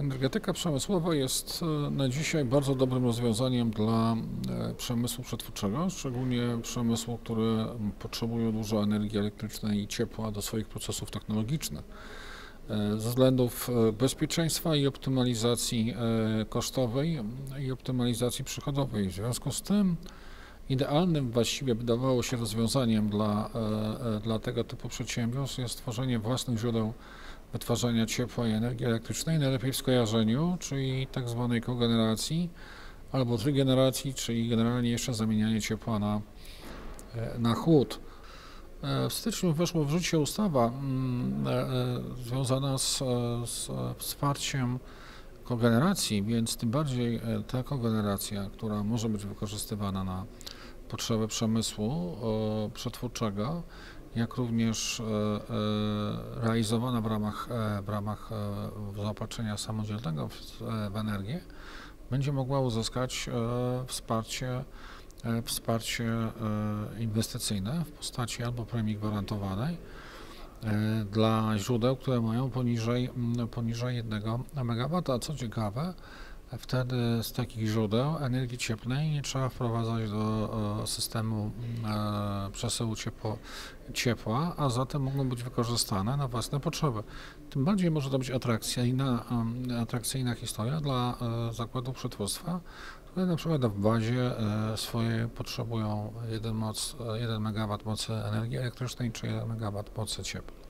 Energetyka przemysłowa jest na dzisiaj bardzo dobrym rozwiązaniem dla przemysłu przetwórczego, szczególnie przemysłu, który potrzebuje dużo energii elektrycznej i ciepła do swoich procesów technologicznych. Ze względów bezpieczeństwa i optymalizacji kosztowej i optymalizacji przychodowej. W związku z tym idealnym właściwie wydawało się rozwiązaniem dla tego typu przedsiębiorstw jest stworzenie własnych źródeł wytwarzania ciepła i energii elektrycznej, najlepiej w skojarzeniu, czyli tak zwanej kogeneracji albo trygeneracji, czyli generalnie jeszcze zamienianie ciepła na chłód. W styczniu weszła w życie ustawa związana z wsparciem kogeneracji, więc tym bardziej ta kogeneracja, która może być wykorzystywana na potrzeby przemysłu przetwórczego, jak również realizowana w ramach zaopatrzenia samodzielnego w energię, będzie mogła uzyskać wsparcie inwestycyjne w postaci albo premii gwarantowanej dla źródeł, które mają poniżej 1 MW. Co ciekawe, wtedy z takich źródeł energii cieplnej nie trzeba wprowadzać do systemu przesyłu ciepła, a zatem mogą być wykorzystane na własne potrzeby. Tym bardziej może to być atrakcyjna historia dla zakładów przetwórstwa, które na przykład w bazie swojej potrzebują 1 MW mocy energii elektrycznej czy 1 MW mocy ciepła.